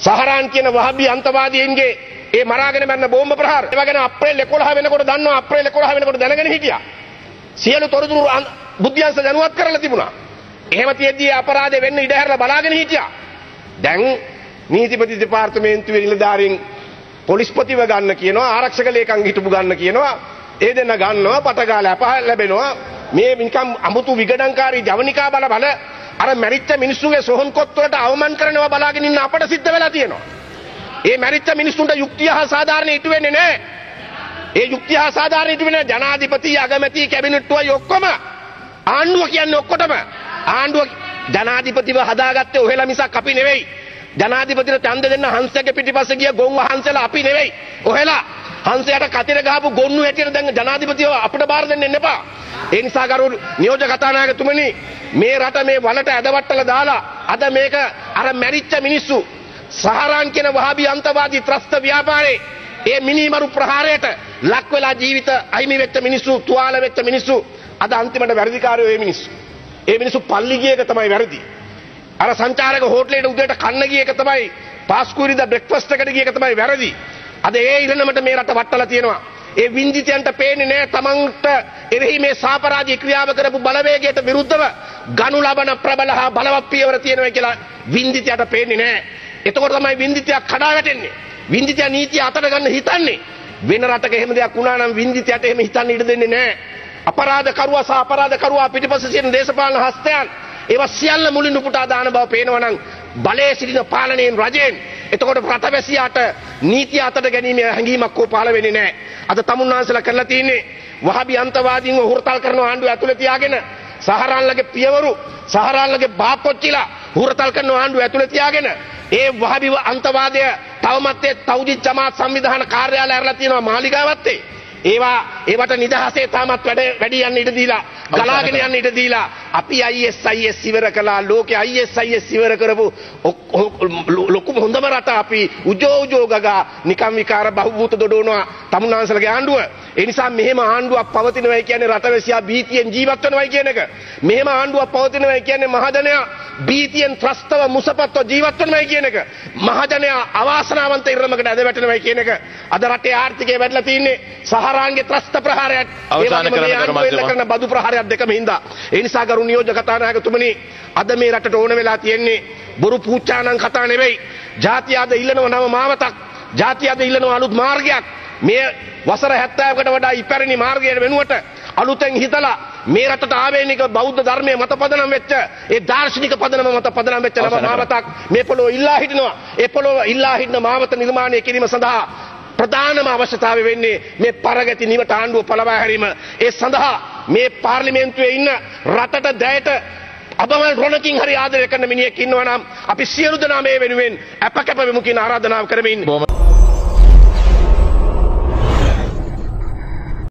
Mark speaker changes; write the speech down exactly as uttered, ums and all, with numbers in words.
Speaker 1: සහරාන් කියන වහබි අන්තවාදීන්ගේ ඒ මරාගෙන මරන බෝම්බ ප්‍රහාර ඒවා ගැන අප්‍රේල් එකොළහ වෙනකොට දන්නවා අප්‍රේල් එකොළහ වෙනකොට දැනගෙන හිටියා. සියලු තොරතුරු බුද්ධ්‍යංශ දැනුවත් කරලා තිබුණා. එහෙම තියෙද්දී අපරාධය වෙන්න ඉඩ හැරලා බලාගෙන හිටියා. දැන් නීතිපති දෙපාර්තමේන්තුවේ නිලධාරීන් පොලිස්පතිව ගන්න කියනවා ආරක්ෂක ලේකම් හිටපු ගන්න කියනවා ඒ දෙන්න ගන්නවා පටගාලා අපහ ලැබෙනවා මේ නිකම් අමුතු විගඩංකාරී ජවනිකා බල බල අර මැරිච්ච මිනිස්සුගේ සොහොන් කොත් වලට අවමන් කරනවා බලාගෙන ඉන්න අපට සිද්ධ වෙලා තියෙනවා. ඒ මැරිච්ච මිනිස්සුන්ට යුක්තිය හා සාධාරණ ඉටු වෙන්නේ නැහැ. ඒ යුක්තිය හා සාධාරණ ඉටු වෙන්නේ ජනාධිපති අගමැති කැබිනට්ටුවයි ඔක්කොම ආණ්ඩුව කියන්නේ ඔක්කොටම ආණ්ඩුව ජනාධිපතිව හදාගත්තේ ඔහෙලා මිසක් අපි නෙවෙයි. ජනාධිපතිට ඡන්ද දෙන්න හංසගේ පිටිපස්සේ ගිය ගොන් වහන්සලා අපි නෙවෙයි. ඔහෙලා හංසයට කතිර ගහපු ගොන්නු හැටියට දැන් ජනාධිපතිව අපිට බාර දෙන්න එන්න එපා. ඒ නිසා ගරු නියෝජක කතානායකතුමනි මේ රට මේ වලට ඇදවට්ටලා දාලා අද මේක අර මැරිච්ච මිනිස්සු සහරාන් කියන වහාබි අන්තවාදී ත්‍රස්ත ව්‍යාපාරේ ඒ මිනිමරු ප්‍රහාරයට ලක් වෙලා ජීවිත අහිමි වෙච්ච මිනිස්සු තුවාල වෙච්ච මිනිස්සු අද අන්තිමට වැරදිකාරයෝ මේ මිනිස්සු. ඒ මිනිස්සු පල්ලි ගිය එක තමයි වැරදි. අර සංචාරක හෝටලේට උදේට කන්න ගිය එක තමයි පාස්කුරිද බ්‍රෙක්ෆාස්ට් එකට ගිය එක තමයි වැරදි. අද ඒ ඉරණමට මේ රට වටලා තියෙනවා. ඒ වින්දිතයන්ට පේන්නේ නැහැ තමන්ට එරෙහි මේ සාපරාධී ක්‍රියාව කරපු බලවේගයට විරුද්ධව ගනු ලබන ප්‍රබල හා බලවත් පියවර තියෙනවා කියලා වින්දිතයට පේන්නේ නැහැ. එතකොට තමයි වින්දිතයා කඩා වැටෙන්නේ. වින්දිතයා නීතිය අතට ගන්න හිතන්නේ. වෙන රටක එහෙම දෙයක් වුණා නම් වින්දිතයට එහෙම හිතන්න ඉඩ දෙන්නේ නැහැ. අපරාධ කරුවා සහ අපරාධ කරුවා පිටිපස්සේ සිටින දේශපාලන හස්තයන් ඒවා සියල්ල මුලින් උපුටා දාන බව පේනවා නම් බලයේ සිටින පාලනයෙන් රජයෙන් එතකොට රටවැසියාට නීතිය අතට ගැනීම හැඟීමක් කෝ පහළ වෙන්නේ නැහැ. අද තමුන්නාන්සලා කරලා තියෙන්නේ වහබි අන්තවාදීන්ව හුරතල් කරන ආණ්ඩුව ඇතුලේ තියාගෙන සහරාන්ලගේ පියවරු සහරාන්ලගේ බාපොච්චිලා හුරතල් කරන ආණ්ඩුව ඇතුලේ තියාගෙන ඒ වහබි අන්තවාදය තවමත් ඒ තෞජිත් ජමාත් සංවිධාන කාර්යාලය ඇරලා තියෙනවා මාලිගාවත්තේ. ඒවා ඒවට නිදහසේ තාමත් වැඩ වැඩි යන්න ඉඩ දීලා ගලාගෙන යන්න ඉඩ දීලා අපි I S I S ඉවර කළා. ලෝකේ I S I S ඉවර කරපු ලොකුම හොඳම රට අපි උජෝ උජෝ ගගා නිකම් විකාර බහුබූත දොඩවනවා තමුන්නාන්සලගේ ආණ්ඩුව. ඒ නිසා මෙහෙම ආණ්ඩුවක් පවතිනවයි කියන්නේ රටවැසියා බීතියෙන් ජීවත් වෙනවයි කියන එක. මෙහෙම ආණ්ඩුවක් පවතිනවයි කියන්නේ මහජනයා බීතියෙන් ත්‍රස්තව මුසපත්ව ජීවත් වෙනවයි කියන එක. මහජනයා අවාසනාවන්ත ඉරණමකට ඇද වැටෙනවයි කියන එක. අද රටේ ආර්ථිකය වැඩිලා තින්නේ සහරාන්ගේ ත්‍රස්ත ප්‍රහාරයත් ඒ වගේම කරන බදු ප්‍රහාරයත් දෙකම හින්දා. ඒ නිසා ගරු නියෝජක කතානායකතුමනි අද මේ රටට ඕන වෙලා තියෙන්නේ බොරු පූචානම් කතා නෙවෙයි. ජාතිය අද ඉල්ලනවා නව මාවතක්. ජාතිය අද ඉල්ලනවා අලුත් මාර්ගයක්. මේ වසර හැත්තෑවකට වඩා ඉපැරණි මාර්ගයට වෙනුවට අලුතෙන් හිතලා මේ රටට ආවේනික බෞද්ධ ධර්මයේ මත පදනම් වෙච්ච ඒ දාර්ශනික පදනම මත පදනම් වෙච්ච නව මාවතක් මේ පොළොව ඉල්ලා හිටිනවා. ඒ පොළොව ඉල්ලා හිටන මාවත නිර්මාණය කිරීම සඳහා ප්‍රධානම අවශ්‍යතාවය වෙන්නේ මේ පරගති නිවට ආණ්ඩුව පළවා හැරීම. ඒ සඳහා මේ පාර්ලිමේන්තුවේ ඉන්න රටට දැයට අබමල් රොණකින් හරි ආදරය කරන මිනිහෙක් ඉන්නවා නම් අපි සියලු දෙනා මේ වෙනුවෙන් අපකැප වෙමු කියන ආරාධනාව කරමින්